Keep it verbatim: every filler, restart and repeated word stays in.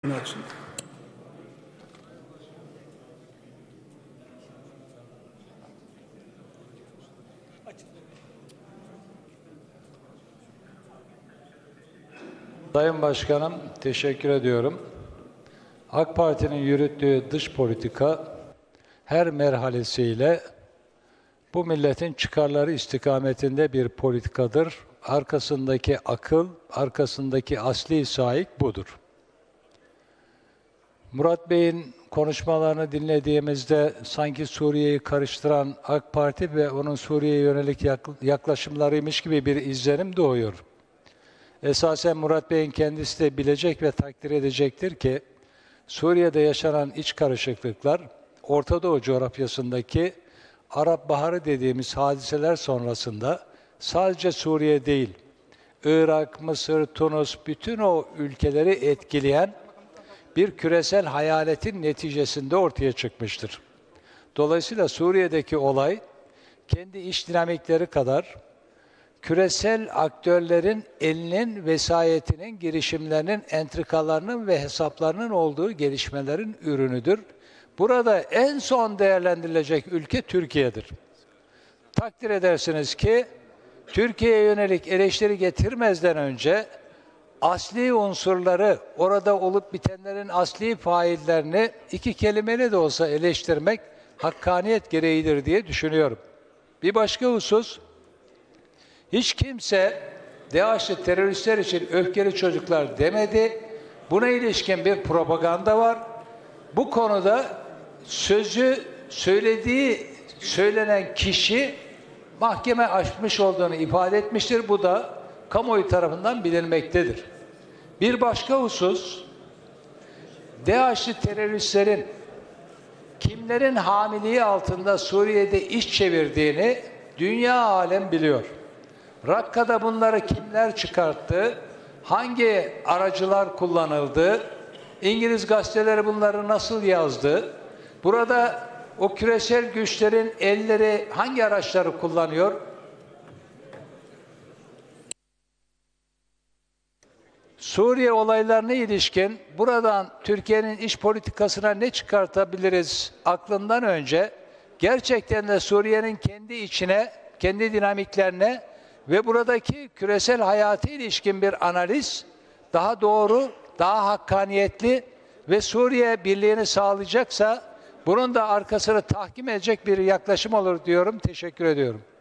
Açın. Sayın Başkanım, teşekkür ediyorum. AK Parti'nin yürüttüğü dış politika her merhalesiyle bu milletin çıkarları istikametinde bir politikadır. Arkasındaki akıl, arkasındaki asli sahip budur. Murat Bey'in konuşmalarını dinlediğimizde sanki Suriye'yi karıştıran AK Parti ve onun Suriye'ye yönelik yaklaşımlarıymış gibi bir izlenim doğuyor. Esasen Murat Bey'in kendisi de bilecek ve takdir edecektir ki Suriye'de yaşanan iç karışıklıklar Orta Doğu coğrafyasındaki Arap Baharı dediğimiz hadiseler sonrasında sadece Suriye değil, Irak, Mısır, Tunus bütün o ülkeleri etkileyen bir küresel hayaletin neticesinde ortaya çıkmıştır. Dolayısıyla Suriye'deki olay kendi iç dinamikleri kadar küresel aktörlerin elinin, vesayetinin, girişimlerinin, entrikalarının ve hesaplarının olduğu gelişmelerin ürünüdür. Burada en son değerlendirilecek ülke Türkiye'dir. Takdir edersiniz ki Türkiye'ye yönelik eleştiri getirmezden önce asli unsurları, orada olup bitenlerin asli faillerini iki kelimeyle de olsa eleştirmek hakkaniyet gereğidir diye düşünüyorum. Bir başka husus, hiç kimse DAEŞ'li teröristler için öfkeli çocuklar demedi. Buna ilişkin bir propaganda var. Bu konuda sözü söylediği, söylenen kişi mahkeme açmış olduğunu ifade etmiştir. Bu da kamuoyu tarafından bilinmektedir. Bir başka husus, DAEŞ'li teröristlerin kimlerin hamiliği altında Suriye'de iş çevirdiğini dünya alem biliyor. Rakka'da bunları kimler çıkarttı, hangi aracılar kullanıldı, İngiliz gazeteleri bunları nasıl yazdı, burada o küresel güçlerin elleri hangi araçları kullanıyor? Suriye olaylarına ilişkin buradan Türkiye'nin iç politikasına ne çıkartabiliriz aklından önce gerçekten de Suriye'nin kendi içine, kendi dinamiklerine ve buradaki küresel hayata ilişkin bir analiz daha doğru, daha hakkaniyetli ve Suriye birliğini sağlayacaksa bunun da arkasını tahkim edecek bir yaklaşım olur diyorum. Teşekkür ediyorum.